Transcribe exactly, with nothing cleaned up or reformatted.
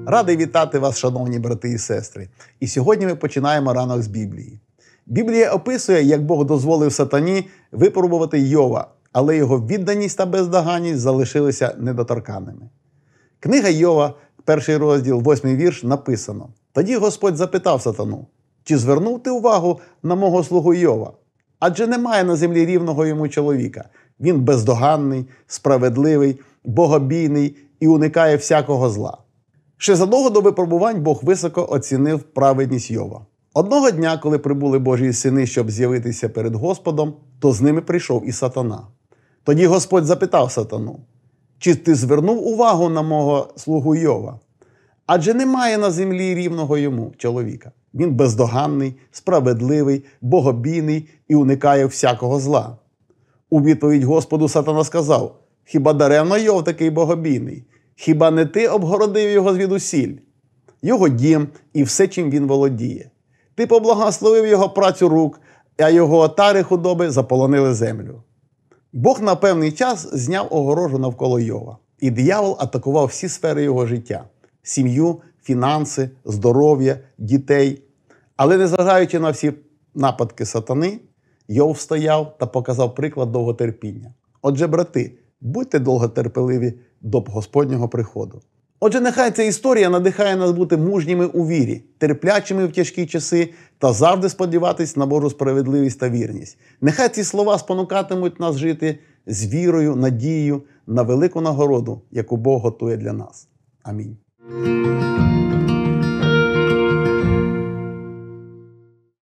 Радий вітати вас, шановні брати і сестри. І сьогодні ми починаємо ранок з Біблії. Біблія описує, як Бог дозволив сатані випробувати Йова, але його відданість та бездоганність залишилися недоторканними. Книга Йова, перший розділ, восьмий вірш, написано: «Тоді Господь запитав сатану, чи звернув ти увагу на мого слугу Йова? Адже немає на землі рівного йому чоловіка. Він бездоганний, справедливий, богобійний і уникає всякого зла». Ще задовго до випробувань Бог високо оцінив праведність Йова. Одного дня, коли прибули Божі сини, щоб з'явитися перед Господом, то з ними прийшов і сатана. Тоді Господь запитав сатану: «Чи ти звернув увагу на мого слугу Йова? Адже немає на землі рівного йому чоловіка. Він бездоганний, справедливий, богобійний і уникає всякого зла». У відповідь Господу сатана сказав: «Хіба даремно Йов такий богобійний? Хіба не ти обгородив його звідусіль? Його дім і все, чим він володіє. Ти поблагословив його працю рук, а його отари худоби заполонили землю». Бог на певний час зняв огорожу навколо Йова, і диявол атакував всі сфери його життя – сім'ю, фінанси, здоров'я, дітей. Але незважаючи на всі нападки сатани, Йов встояв та показав приклад довготерпіння. Отже, брати, будьте довготерпеливі до Господнього приходу. Отже, нехай ця історія надихає нас бути мужніми у вірі, терплячими в тяжкі часи та завжди сподіватись на Божу справедливість та вірність. Нехай ці слова спонукатимуть нас жити з вірою, надією на велику нагороду, яку Бог готує для нас. Амінь.